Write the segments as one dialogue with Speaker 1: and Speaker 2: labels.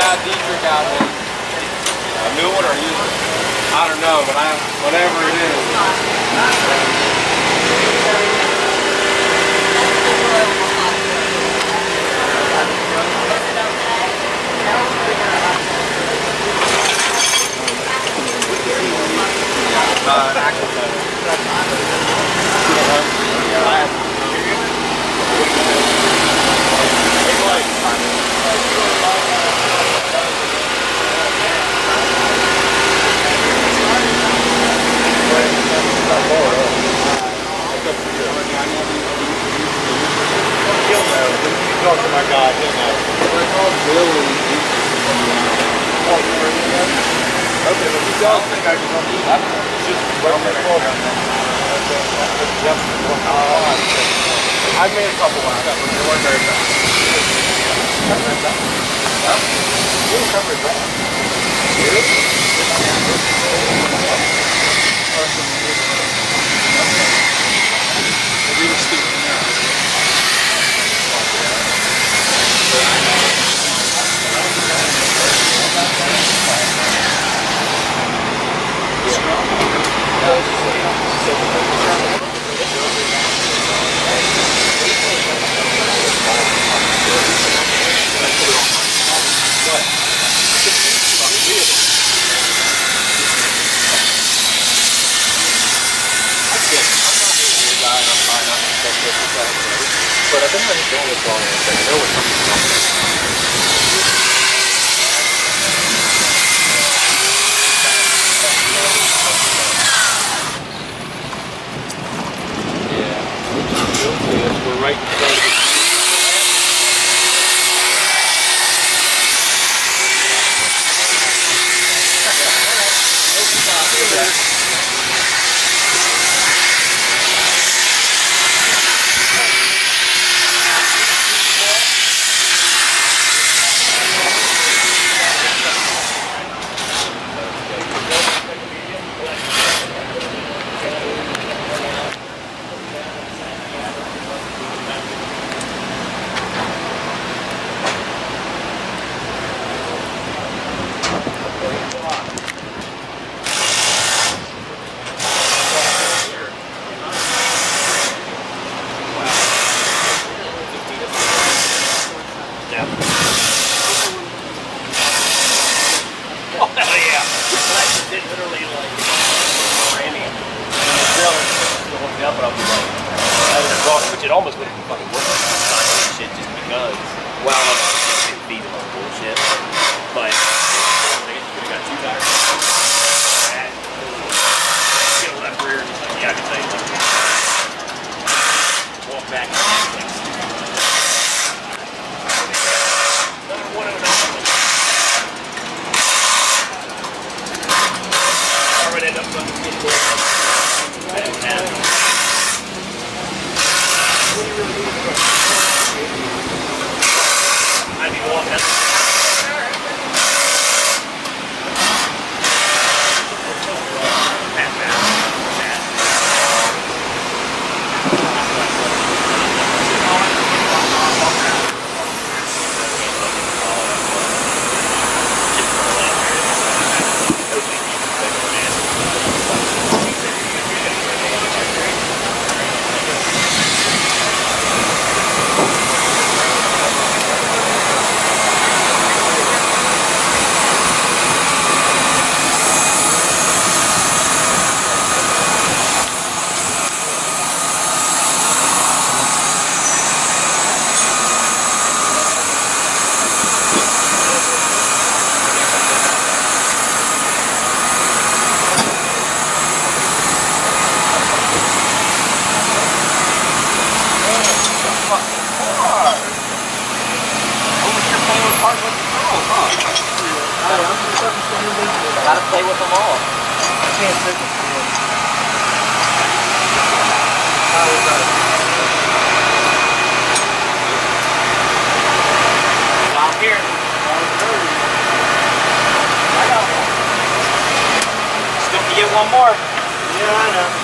Speaker 1: got Dietrich out one. A new one or used one? I don't know, but whatever it is.
Speaker 2: Talk to my guy, he'll know.
Speaker 1: We're called Billy.
Speaker 2: Okay, but you don't think I can help you? It's just what they're called. I made a couple laps, but they weren't very fast. You were covering that. Maybe we're stupid. But I've been doing this long enough that I know what's coming. Yeah, we're right in front of it.
Speaker 3: Which it almost would have been fucking worth it. Shit, just because. Well, I'm not going to feed them on bullshit. But I guess you could have got 2 tires. And get a left rear. Yeah, I can tell you something. Walk back. Another 109. I would end up fucking getting bad. I'd be walking up.
Speaker 4: Gotta play with them all. I can't take it. Down here. I got one. Still can get one more. Yeah, I know.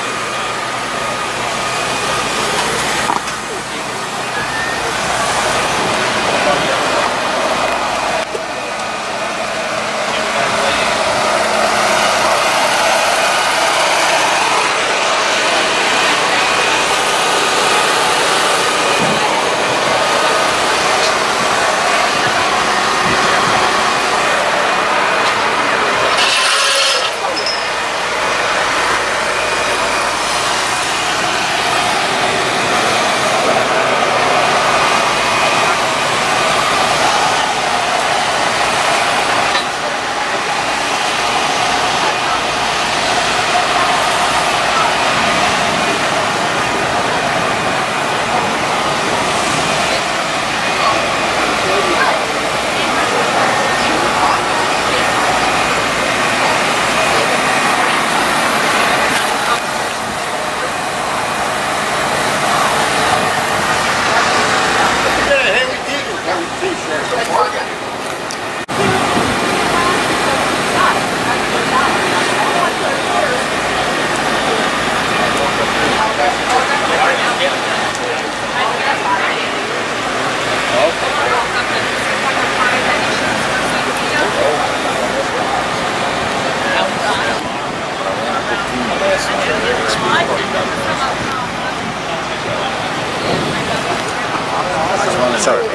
Speaker 2: Sorry.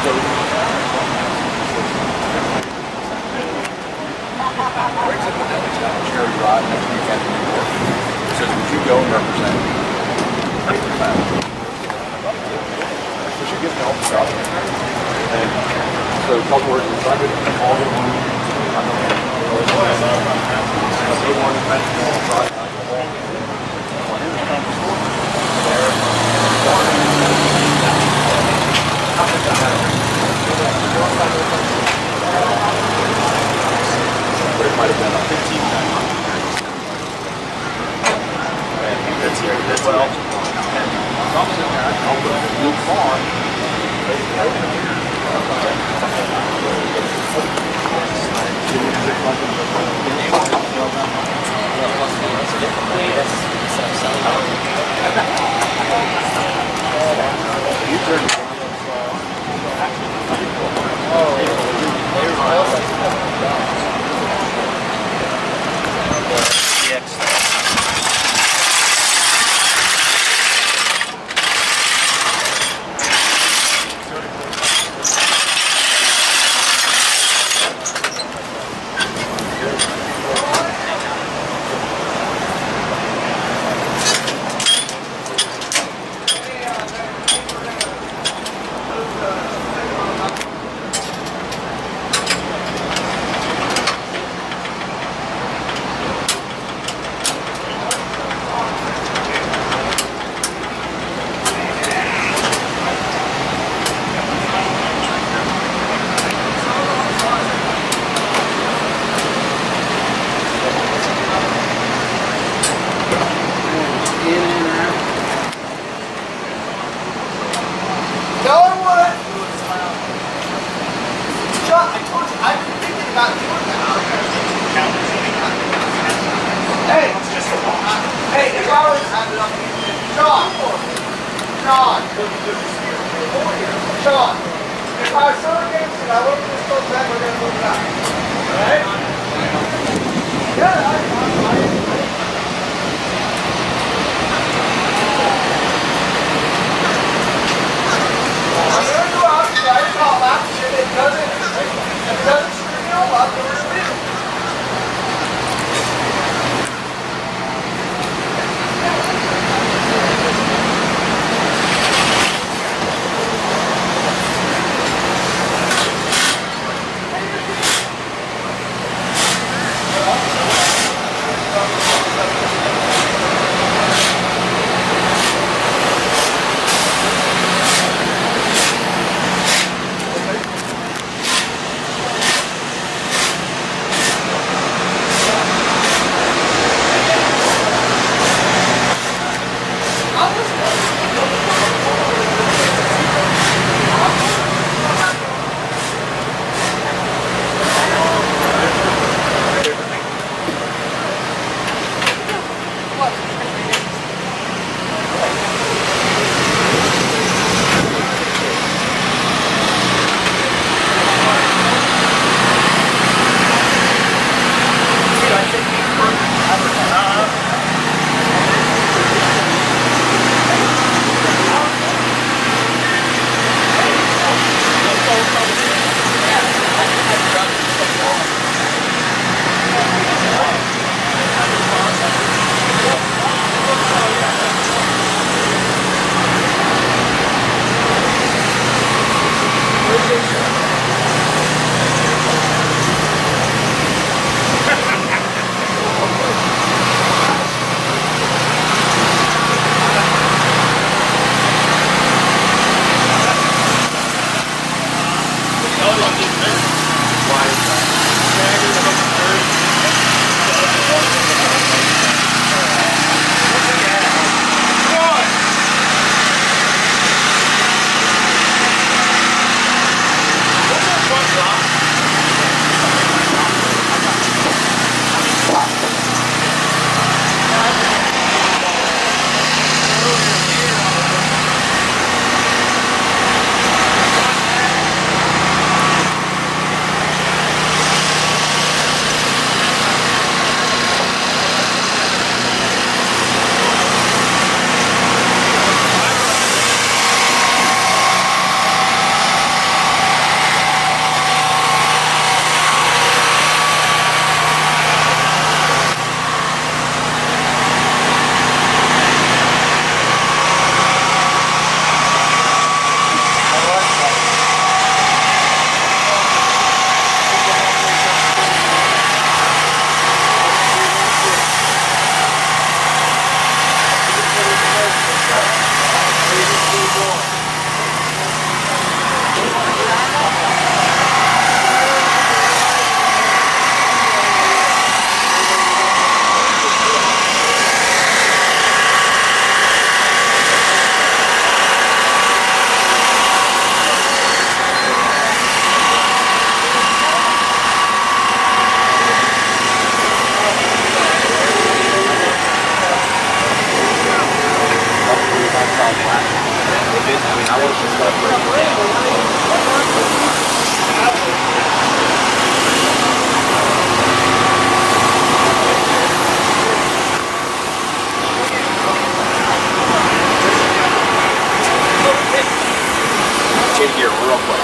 Speaker 2: Breaks up the damage down. Charity ride next weekend in New York. It says, would you go and represent? We should get help stuff. And so a couple words inside it, all the room. But it might have been a 15 that's here. That's well. Luke Farm.
Speaker 3: change gear real quick.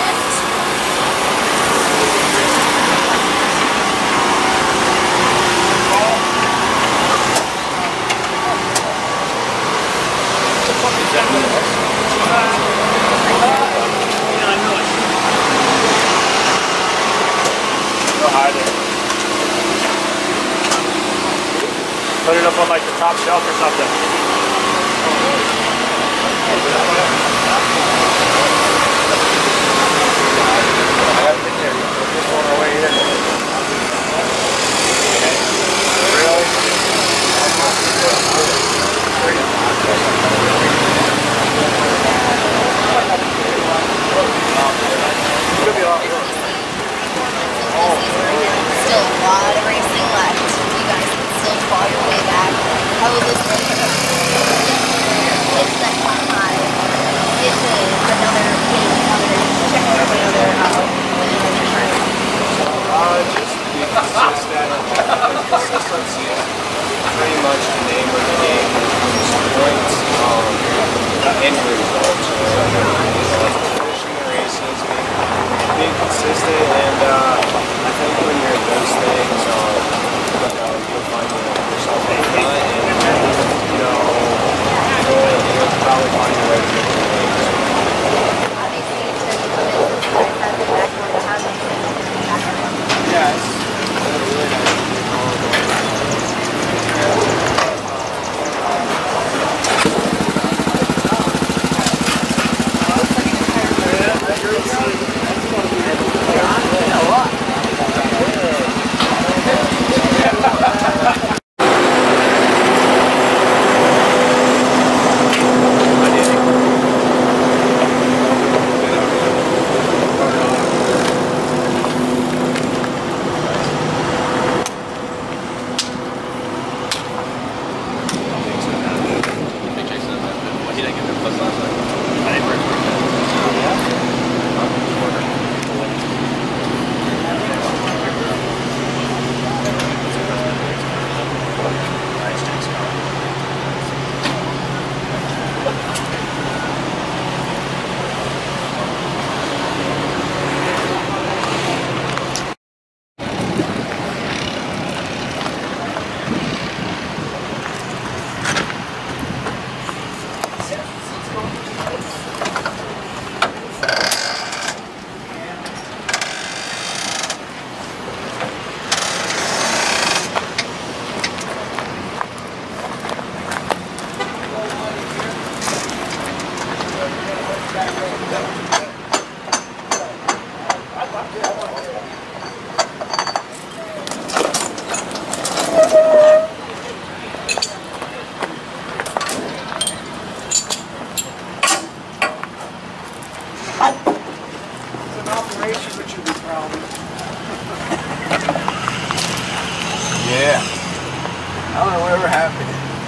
Speaker 4: Go high there. Put it up on like the top shelf or something.
Speaker 2: I haven't been there. We're just on our way in. Really? Could be a lot worse.
Speaker 5: Still a lot of racing left. You guys can still claw your way back. I will listen to next time I get to another game, check out another track.
Speaker 1: Just be consistent. Consistency is pretty much the name of the game. Points, end results. Finishing the races, being consistent, and I think when you're in those things, you'll find yourself in front, and you'll probably find your way to get the wins.
Speaker 5: Obviously, it's going to come in. I have the back one behind me.
Speaker 1: Yeah, it's really nice.
Speaker 2: Yeah. I don't know whatever happened.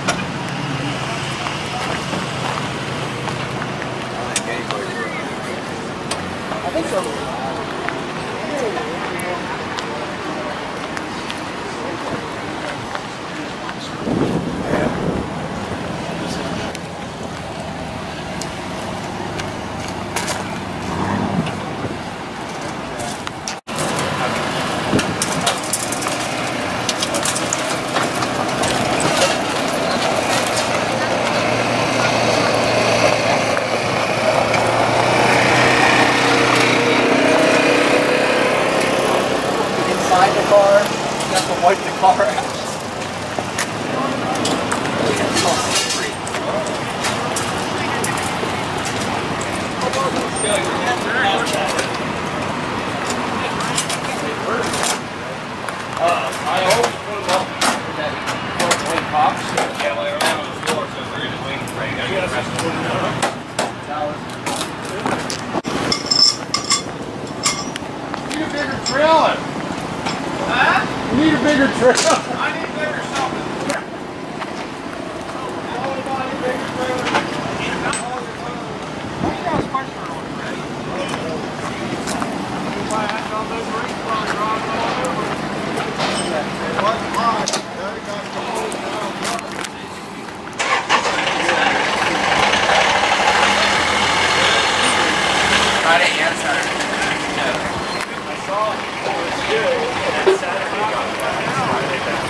Speaker 2: I think so. Wipe the car out.
Speaker 1: I always put them up in that 420 pops. Yeah, well, around on the floor, so they're in the wing frame. I got the rest of them. You need a bigger trailer. Huh? You need a bigger trailer. I need bigger something.
Speaker 4: Friday and Saturday.
Speaker 3: I saw it was good, and then Saturday got bad. Friday bad.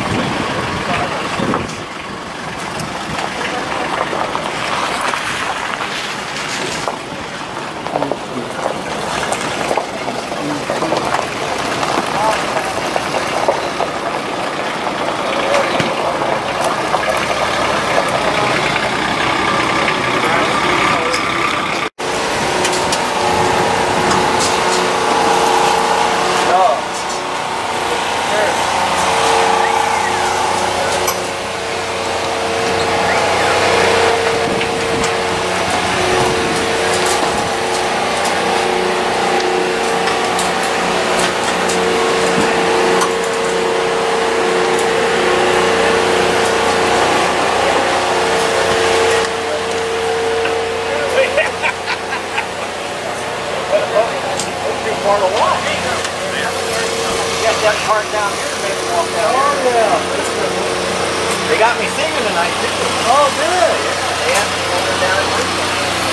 Speaker 4: That part down here made me walk down here. Oh, yeah. They got me singing tonight, too. Oh, good. They had me over down at Lincoln.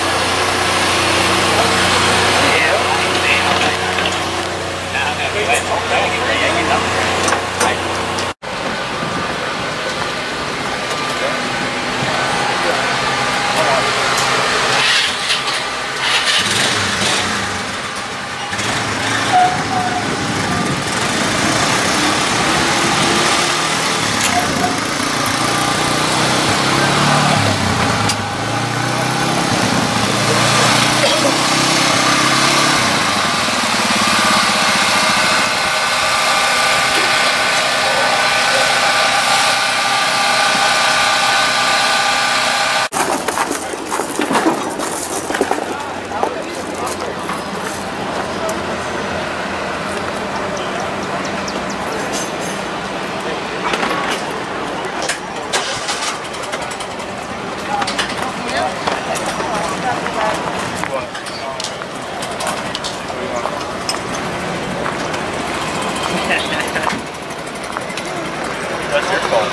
Speaker 3: That's your fault.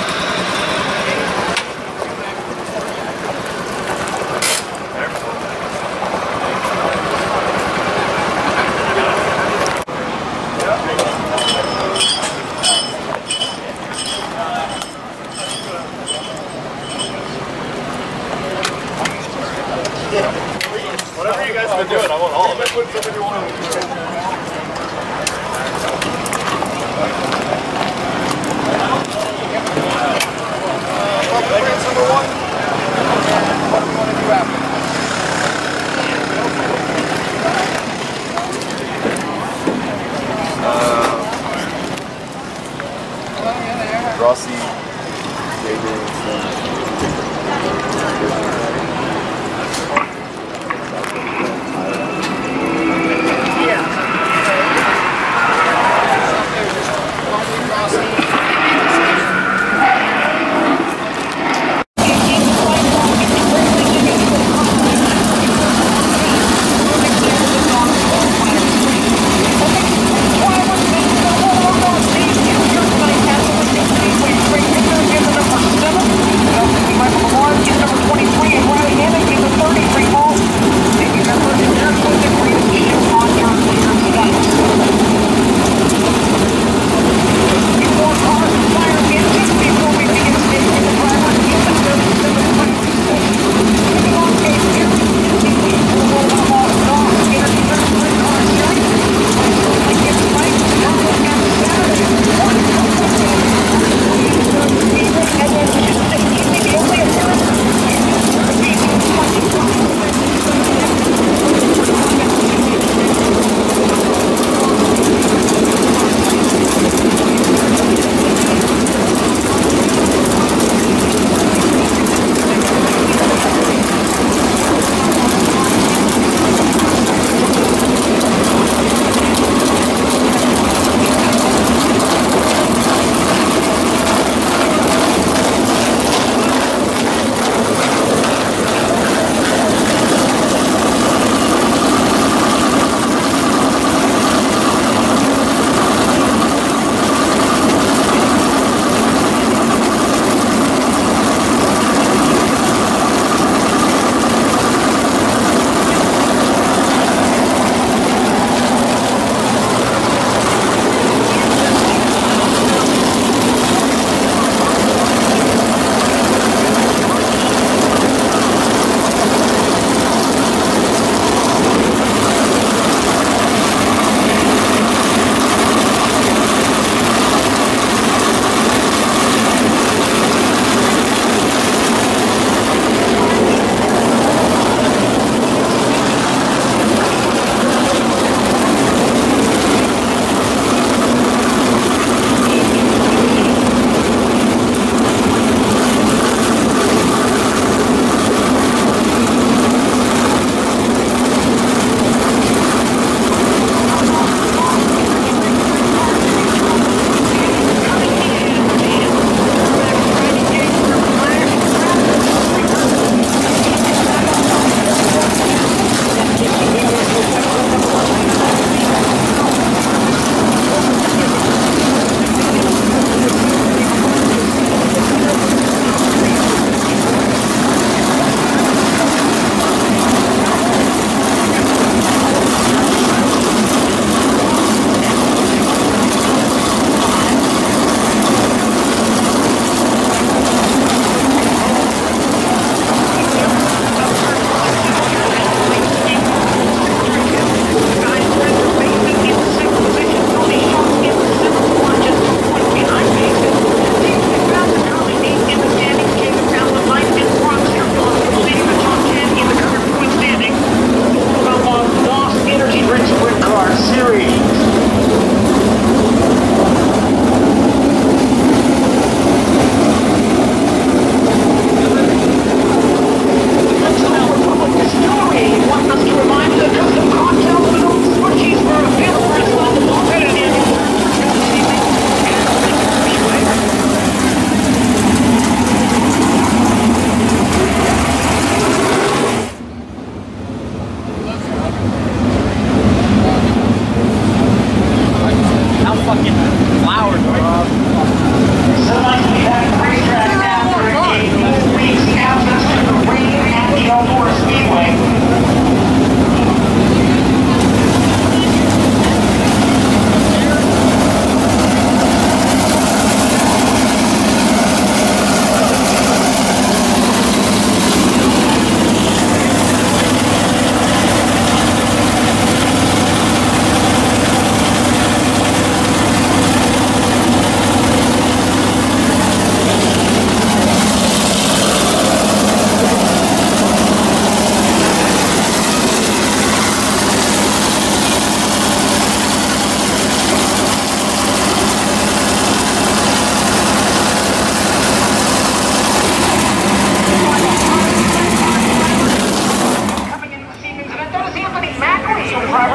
Speaker 3: Whatever you guys have been doing, I want all of it.
Speaker 2: Number one. What do we want to do after?
Speaker 1: Rossi,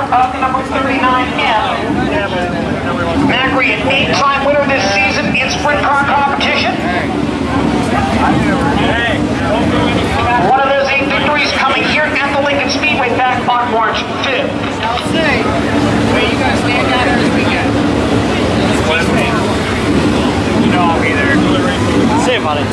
Speaker 6: of number 39M. Macri, an 8-time winner this season in sprint car competition. One of those 8 victories coming here at the Lincoln Speedway back on March 5th.
Speaker 4: I'll say, wait, you gotta stand down there this weekend. You know I'll be there.
Speaker 3: Say about it.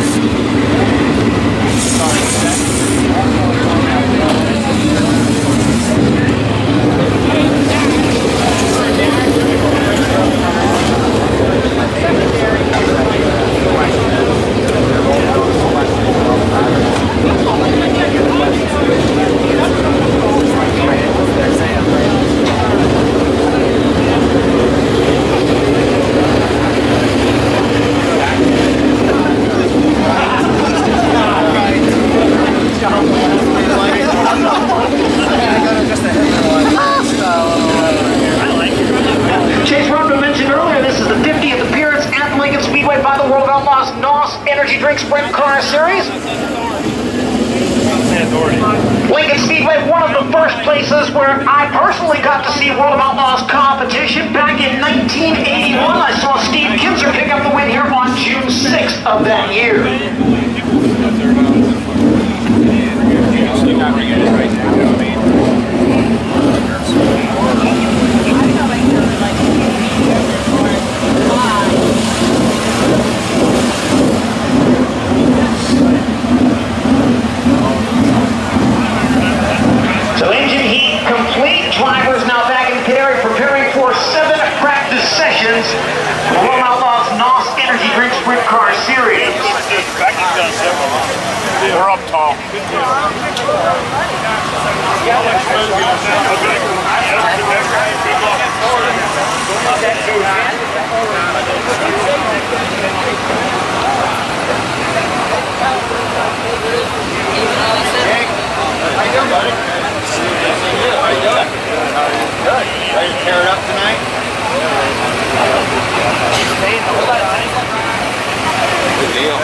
Speaker 6: Sprint car series. Lincoln Speedway, one of the first places where I personally got to see World of Outlaws competition. Back in 1981, I saw Steve Kinzer pick up the win here on June 6th of that year. Drivers now back in pit area preparing for 7 practice sessions for World Outlaws NOS Energy Drink Sprint Car Series.
Speaker 2: We're up tall.
Speaker 1: How you doing, buddy? How you doing? Good. Ready to tear it up tonight? Good deal.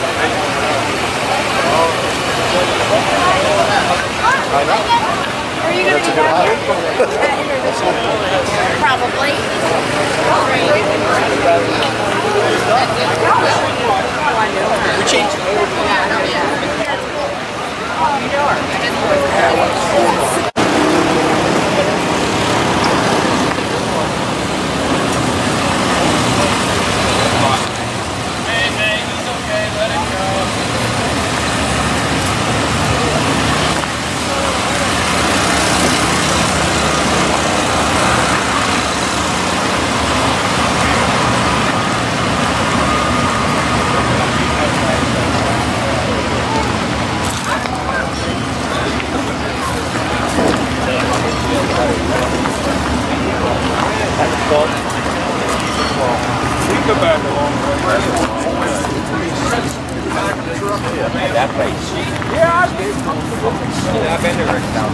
Speaker 5: I know. Are you going to be happy? Probably.
Speaker 1: We changed it.
Speaker 2: That place. Yeah, I've been to Gerrardstown.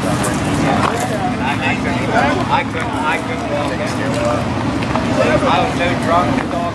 Speaker 2: I couldn't walk in there. I was so drunk.